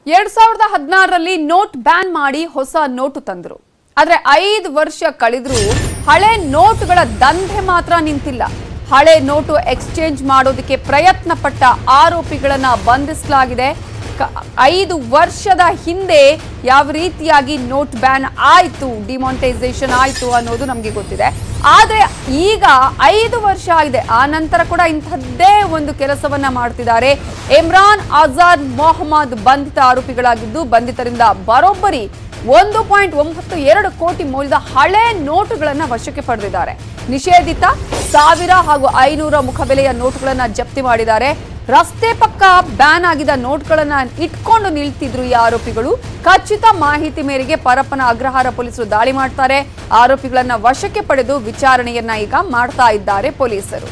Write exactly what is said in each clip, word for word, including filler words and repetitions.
ಎರಡ್ ಸಾವಿರದ ಹದಿನಾರರಲ್ಲಿ ನೋಟ್ ಬ್ಯಾನ್ ಮಾಡಿ ಹೊಸ ನೋಟು ತಂದ್ರು. ಆದ್ರೆ ಐದು ವರ್ಷ ಕಳೆದ್ರೂ ಹಳೆ ನೋಟುಗಳ ದಂಧೆ ಮಾತ್ರ ನಿಂತಿಲ್ಲ. ಹಳೆ ನೋಟು ಎಕ್ಸ್ಚೇಂಜ್ ಮಾಡೋದಕ್ಕೆ ಪ್ರಯತ್ನ ಪಟ್ಟ ಆರೋಪಿಗಳನ್ನ ಬಂಧಿಸಲಾಗಿದೆ. ಐದು ವರ್ಷದ ಹಿಂದೆ ಯಾವ ರೀತಿಯಾಗಿ ನೋಟ್ ಬ್ಯಾನ್ ಆಯ್ತು, ಡಿಮಾನಿಟೈಸೇಷನ್ ಆಯ್ತು ಅನ್ನೋದು ನಮಗೆ ಗೊತ್ತಿದೆ. ಆದ್ರೆ ಈಗ ಐದು ವರ್ಷ ಆಗಿದೆ, ಆ ನಂತರ ಕೂಡ ಇಂಥದ್ದೇ ಒಂದು ಕೆಲಸವನ್ನ ಮಾಡ್ತಿದ್ದಾರೆ. ಇಮ್ರಾನ್ ಆಜಾದ್ ಮೊಹಮ್ಮದ್ ಬಂಧಿತ ಆರೋಪಿಗಳಾಗಿದ್ದು, ಬಂಧಿತರಿಂದ ಬರೋಬ್ಬರಿ ಒಂದು ಪಾಯಿಂಟ್ ಒಂಬತ್ತು ಎರಡು ಕೋಟಿ ಮೌಲ್ಯದ ಹಳೆ ನೋಟುಗಳನ್ನ ವಶಕ್ಕೆ ಪಡೆದಿದ್ದಾರೆ. ನಿಷೇಧಿತ ಸಾವಿರ ಹಾಗೂ ಐನೂರ ಮುಖಬೆಲೆಯ ನೋಟುಗಳನ್ನ ಜಪ್ತಿ ಮಾಡಿದ್ದಾರೆ. ರಸ್ತೆ ಪಕ್ಕ ಬ್ಯಾನ್ ಆಗಿದ್ದ ನೋಟ್ಗಳನ್ನ ಇಟ್ಕೊಂಡು ನಿಲ್ತಿದ್ರು ಈ ಆರೋಪಿಗಳು. ಖಚಿತ ಮಾಹಿತಿ ಮೇರೆಗೆ ಪರಪ್ಪನ ಅಗ್ರಹಾರ ಪೊಲೀಸರು ದಾಳಿ ಮಾಡ್ತಾರೆ. ಆರೋಪಿಗಳನ್ನ ವಶಕ್ಕೆ ಪಡೆದು ವಿಚಾರಣೆಯನ್ನ ಈಗ ಮಾಡ್ತಾ ಇದ್ದಾರೆ ಪೊಲೀಸರು.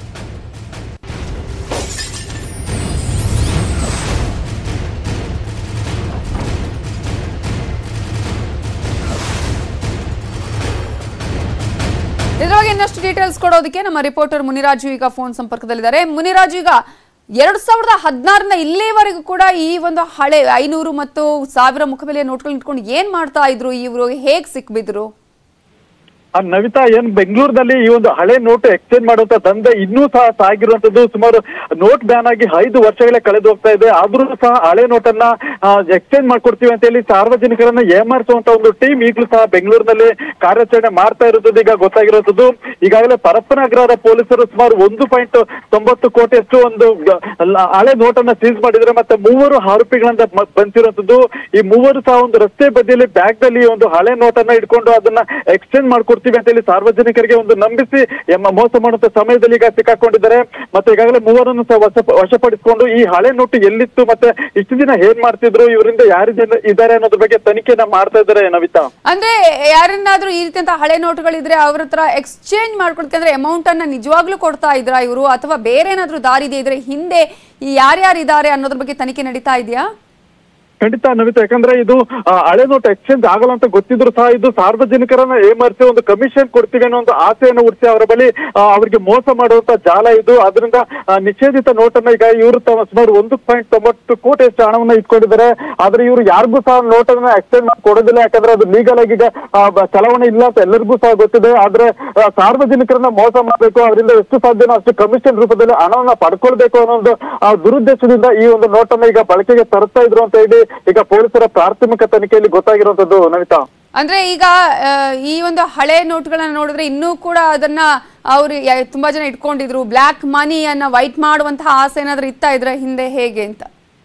ಇದರ ಬಗ್ಗೆ ಇನ್ನಷ್ಟು ಡೀಟೇಲ್ಸ್ ಕೊಡೋದಕ್ಕೆ ನಮ್ಮ ರಿಪೋರ್ಟರ್ ಮುನಿರಾಜು ಈಗ ಫೋನ್ ಸಂಪರ್ಕದಲ್ಲಿದ್ದಾರೆ. ಮುನಿರಾಜು, ಈಗ ಎರಡ್ ಸಾವಿರದ ಹದಿನಾರರಿಂದ ಇಲ್ಲಿವರೆಗೂ ಕೂಡ ಈ ಒಂದು ಹಳೆ ಐನೂರು ಮತ್ತು ಸಾವಿರ ಮುಖಬೆಲೆಯ ನೋಟ್ಗಳನ್ನ ಇಟ್ಕೊಂಡು ಏನ್ ಮಾಡ್ತಾ ಇದ್ರು ಇವರು, ಹೇಗ್ ಸಿಕ್ಬಿದ್ರು? ನವಿತಾ, ಏನ್ ಬೆಂಗಳೂರಿನಲ್ಲಿ ಈ ಒಂದು ಹಳೆ ನೋಟ್ ಎಕ್ಸ್ಚೇಂಜ್ ಮಾಡುವಂತ ದಂಧೆ ಇನ್ನೂ ಸಹ ಸಾಗಿರುವಂತದ್ದು. ಸುಮಾರು ನೋಟ್ ಬ್ಯಾನ್ ಆಗಿ ಐದು ವರ್ಷಗಳೇ ಕಳೆದು ಹೋಗ್ತಾ ಇದೆ. ಆದ್ರೂ ಸಹ ಹಳೆ ನೋಟನ್ನ ಎಕ್ಸ್ಚೇಂಜ್ ಮಾಡ್ಕೊಡ್ತೀವಿ ಅಂತ ಹೇಳಿ ಸಾರ್ವಜನಿಕರನ್ನ ಏಮಾರಿಸುವಂತ ಒಂದು ಟೀಮ್ ಈಗಲೂ ಸಹ ಬೆಂಗಳೂರಿನಲ್ಲಿ ಕಾರ್ಯಾಚರಣೆ ಮಾಡ್ತಾ ಇರುತ್ತದೆ ಈಗ ಗೊತ್ತಾಗಿರುವಂತದ್ದು. ಈಗಾಗಲೇ ಪರಪ್ಪನ ಅಗ್ರಹಾರ ಪೊಲೀಸರು ಸುಮಾರು ಒಂದು ಪಾಯಿಂಟ್ ತೊಂಬತ್ತು ಕೋಟಿಯಷ್ಟು ಒಂದು ಹಳೆ ನೋಟನ್ನ ಸೀಸ್ ಮಾಡಿದ್ರೆ, ಮತ್ತೆ ಮೂವರು ಆರೋಪಿಗಳಿಂದ ಬಂದಿರುವಂತದ್ದು. ಈ ಮೂವರು ಸಹ ಒಂದು ರಸ್ತೆ ಬದಿಯಲ್ಲಿ ಬ್ಯಾಗ್ ನಲ್ಲಿ ಒಂದು ಹಳೆ ನೋಟನ್ನ ಇಟ್ಕೊಂಡು ಅದನ್ನ ಎಕ್ಸ್ಚೇಂಜ್ ಮಾಡ್ಕೊಡ್ತೀವಿ ಅಂತ ಹೇಳಿ ಸಾರ್ವಜನಿಕರಿಗೆ ಒಂದು ನಂಬಿಸಿ ಮೋಸ ಮಾಡುವಂತ ಸಮಯದಲ್ಲಿ ಈಗ ಸಿಕ್ಕಾಕೊಂಡಿದ್ದಾರೆ. ಮತ್ತೆ ಈಗಾಗಲೇ ಮೂವರನ್ನು ಸಹ ವಶ ವಶಪಡಿಸಿಕೊಂಡು ಈ ಹಳೆ ನೋಟು ಎಲ್ಲಿತ್ತು ಮತ್ತೆ ಇಷ್ಟು ದಿನ ಏನ್ ಮಾಡ್ತಿದ್ರು, ಇವರಿಂದ ಯಾರು ಜನ ಇದ್ದಾರೆ ಅನ್ನೋದ್ರ ಬಗ್ಗೆ ತನಿಖೆನ ಮಾಡ್ತಾ ಇದ್ದಾರೆ ನವಿತಾ. ಅಂದ್ರೆ ಯಾರನ್ನಾದ್ರೂ ಈ ರೀತಿಯಂತ ಹಳೆ ನೋಟುಗಳಿದ್ರೆ ಅವ್ರ ಹತ್ರ ಎಕ್ಸ್ಚೇಂಜ್ ಮಾಡ್ಕೊಡ್ತಂದ್ರೆ ಅಮೌಂಟ್ ಅನ್ನ ನಿಜವಾಗ್ಲೂ ಕೊಡ್ತಾ ಇದ್ರ ಇವರು, ಅಥವಾ ಬೇರೆ ಏನಾದ್ರೂ ದಾರಿ ಇದೆ ಇದ್ರೆ ಹಿಂದೆ ಯಾರ್ಯಾರಿದ್ದಾರೆ ಅನ್ನೋದ್ರ ಬಗ್ಗೆ ತನಿಖೆ ನಡೀತಾ ಇದೆಯಾ? ಖಂಡಿತ ನವಿತಾ, ಯಾಕಂದ್ರೆ ಇದು ಹಳೆ ನೋಟ್ ಎಕ್ಸ್ಚೇಂಜ್ ಆಗಲ್ಲ ಅಂತ ಗೊತ್ತಿದ್ರು ಸಹ ಇದು ಸಾರ್ವಜನಿಕರನ್ನ ಏಮರ್ಸಿ ಒಂದು ಕಮಿಷನ್ ಕೊಡ್ತೀವಿ ಅನ್ನೋ ಒಂದು ಆಸೆಯನ್ನು ಹುಟ್ಟಿಸಿ ಅವರ ಬಳಿ ಅವರಿಗೆ ಮೋಸ ಮಾಡುವಂತ ಜಾಲ ಇದು. ಅದರಿಂದ ನಿಷೇಧಿತ ನೋಟನ್ನ ಈಗ ಇವರು ತಮ್ಮ ಸುಮಾರು ಒಂದು ಪಾಯಿಂಟ್ ತೊಂಬತ್ತು ಕೋಟಿಯಷ್ಟು ಹಣವನ್ನ ಇಟ್ಕೊಂಡಿದ್ದಾರೆ. ಆದ್ರೆ ಇವರು ಯಾರಿಗೂ ಸಹ ನೋಟನ್ನ ಎಕ್ಸ್ಚೇಂಜ್ ಮಾಡಿ ಕೊಡೋದಿಲ್ಲ, ಯಾಕಂದ್ರೆ ಅದು ಲೀಗಲ್ ಆಗಿ ಈಗ ಚಲಾವಣೆ ಇಲ್ಲ ಅಂತ ಎಲ್ಲರಿಗೂ ಸಹ ಗೊತ್ತಿದೆ. ಆದ್ರೆ ಸಾರ್ವಜನಿಕರನ್ನ ಮೋಸ ಮಾಡಬೇಕು, ಅವರಿಂದ ಎಷ್ಟು ಸಾಧ್ಯನೋ ಅಷ್ಟು ಕಮಿಷನ್ ರೂಪದಲ್ಲಿ ಹಣವನ್ನ ಪಡ್ಕೊಳ್ಬೇಕು ಅನ್ನೋ ಒಂದು ದುರುದ್ದೇಶದಿಂದ ಈ ಒಂದು ನೋಟನ್ನ ಈಗ ಬಳಕೆಗೆ ತರ್ತಾ ಇದ್ರು ಅಂತ ಹೇಳಿ ಈಗ ಪೊಲೀಸರ ಪ್ರಾಥಮಿಕ ತನಿಖೆಯಲ್ಲಿ ಗೊತ್ತಾಗಿರುವಂತದ್ದು ನವಿತಾ. ಅಂದ್ರೆ ಈಗ ಈ ಒಂದು ಹಳೆ ನೋಟ್ಗಳನ್ನ ನೋಡಿದ್ರೆ ಇನ್ನೂ ಕೂಡ ಅದನ್ನ ಅವ್ರು ತುಂಬಾ ಜನ ಇಟ್ಕೊಂಡಿದ್ರು. ಬ್ಲಾಕ್ ಮನಿಯನ್ನ ವೈಟ್ ಮಾಡುವಂತಹ ಆಸೆ ಏನಾದ್ರೂ ಇತ್ತಾ ಇದ್ರೆ ಹಿಂದೆ, ಹೇಗೆ ಅಂತ?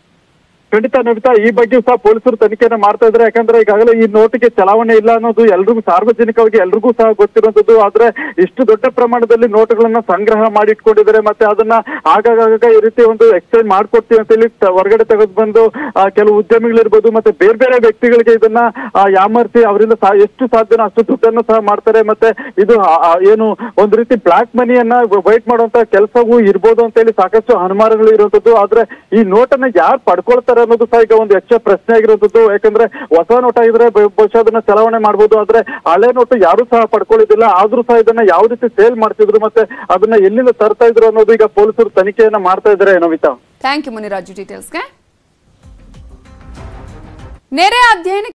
ಖಂಡಿತ ನವಿತಾ, ಈ ಬಗ್ಗೆ ಸಹ ಪೊಲೀಸರು ತನಿಖೆಯನ್ನ ಮಾಡ್ತಾ ಇದ್ದಾರೆ. ಯಾಕಂದ್ರೆ ಈಗಾಗಲೇ ಈ ನೋಟಿಗೆ ಚಲಾವಣೆ ಇಲ್ಲ ಅನ್ನೋದು ಎಲ್ರಿಗೂ ಸಾರ್ವಜನಿಕವಾಗಿ ಎಲ್ರಿಗೂ ಸಹ ಗೊತ್ತಿರುವಂತದ್ದು. ಆದ್ರೆ ಇಷ್ಟು ದೊಡ್ಡ ಪ್ರಮಾಣದಲ್ಲಿ ನೋಟುಗಳನ್ನ ಸಂಗ್ರಹ ಮಾಡಿ ಇಟ್ಕೊಂಡಿದ್ದಾರೆ. ಮತ್ತೆ ಅದನ್ನ ಆಗಾಗ ಈ ರೀತಿ ಒಂದು ಎಕ್ಸ್ಚೇಂಜ್ ಮಾಡ್ಕೊಡ್ತೀವಿ ಅಂತ ಹೇಳಿ ಹೊರಗಡೆ ತೆಗೆದು ಬಂದು ಕೆಲವು ಉದ್ಯಮಿಗಳಿರ್ಬೋದು ಮತ್ತೆ ಬೇರೆ ಬೇರೆ ವ್ಯಕ್ತಿಗಳಿಗೆ ಇದನ್ನ ಯಾಮರ್ಸಿ ಅವರಿಂದ ಎಷ್ಟು ಸಾಧ್ಯನೋ ಅಷ್ಟು ದುಡ್ಡನ್ನು ಸಹ ಮಾಡ್ತಾರೆ. ಮತ್ತೆ ಇದು ಏನು ಒಂದು ರೀತಿ ಬ್ಲಾಕ್ ಮನಿಯನ್ನ ವೈಟ್ ಮಾಡುವಂತ ಕೆಲಸವೂ ಇರ್ಬೋದು ಅಂತ ಹೇಳಿ ಸಾಕಷ್ಟು ಅನುಮಾನಗಳು ಇರುವಂತದ್ದು. ಆದ್ರೆ ಈ ನೋಟನ್ನ ಯಾರು ಪಡ್ಕೊಳ್ತಾರೆ ಅನ್ನೋದು ಸಹ ಈಗ ಒಂದು ಯಕ್ಷ ಪ್ರಶ್ನೆ ಆಗಿರುವಂತದ್ದು. ಯಾಕಂದ್ರೆ ಹೊಸ ನೋಟ್ ಆಗಿದ್ರೆ ಬಹುಶಃ ಅದನ್ನ ಚಲಾವಣೆ ಮಾಡಬಹುದು, ಆದ್ರೆ ಹಳೆ ನೋಟು ಯಾರು ಸಹ ಪಡ್ಕೊಳ್ಳೋದಿಲ್ಲ. ಆದ್ರೂ ಸಹ ಇದನ್ನ ಯಾವ ರೀತಿ ಸೇಲ್ ಮಾಡ್ತಿದ್ರು ಮತ್ತೆ ಅದನ್ನ ಎಲ್ಲಿಂದ ತರ್ತಾ ಇದ್ರು ಅನ್ನೋದು ಈಗ ಪೊಲೀಸರು ತನಿಖೆಯನ್ನ ಮಾಡ್ತಾ ಇದ್ದಾರೆ ನವಿತಾ. ಥ್ಯಾಂಕ್ ಯು ಮುನಿರಾಜು ಡೀಟೇಲ್ಸ್ಗೆ. ನೆರೆ ಅಧ್ಯಯನ